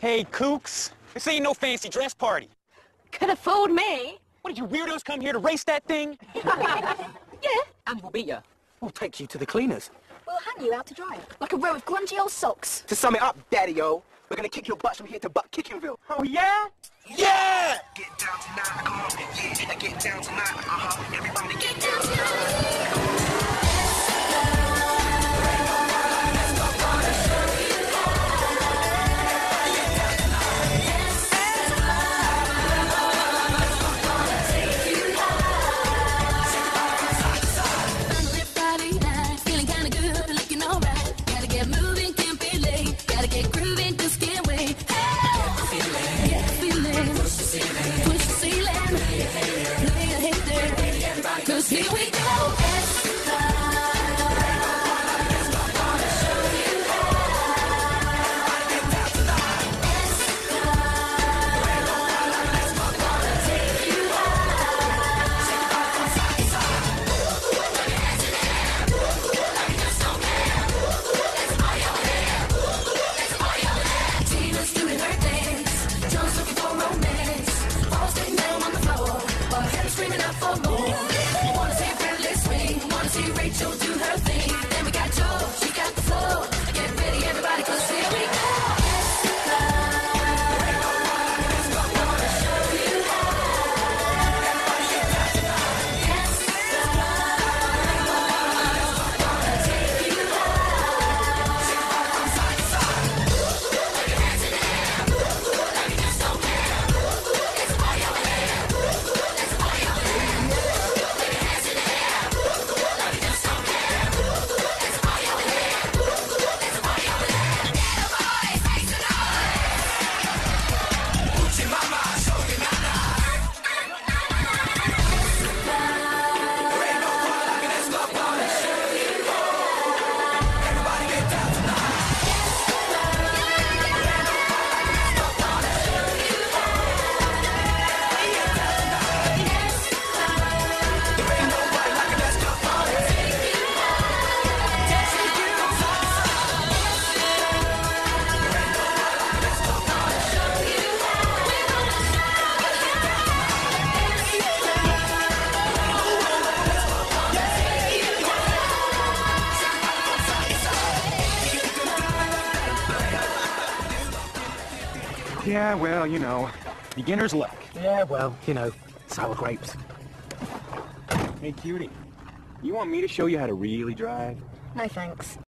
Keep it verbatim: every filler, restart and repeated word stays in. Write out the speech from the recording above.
Hey, kooks. This ain't no fancy dress party. Could have fooled me. What, did you weirdos come here to race that thing? Yeah. And we'll beat you. We'll take you to the cleaners. We'll hang you out to dry. Like a row of grungy old socks. To sum it up, Daddy-O, we're gonna kick your butts from here to Butt Kickingville. Oh, yeah? Yeah! Get down tonight, come on, yeah, get down tonight, uh-huh, everybody get down tonight. Here we go. Tina's doing her dance. John's looking for romance. Paul's getting down on the floor, but Heather's screaming out for more. See Rachel do her thing. Then we got Jo, she got the flow. Get ready, everybody, cause here we go. Yeah, well, you know, beginner's luck. Yeah, well, you know, sour grapes. Hey, cutie, you want me to show you how to really drive? No thanks.